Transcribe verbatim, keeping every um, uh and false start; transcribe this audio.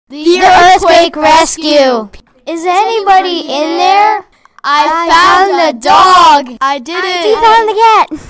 The Earthquake Rescue! Is anybody in there? I found the dog! I did it! He found the cat!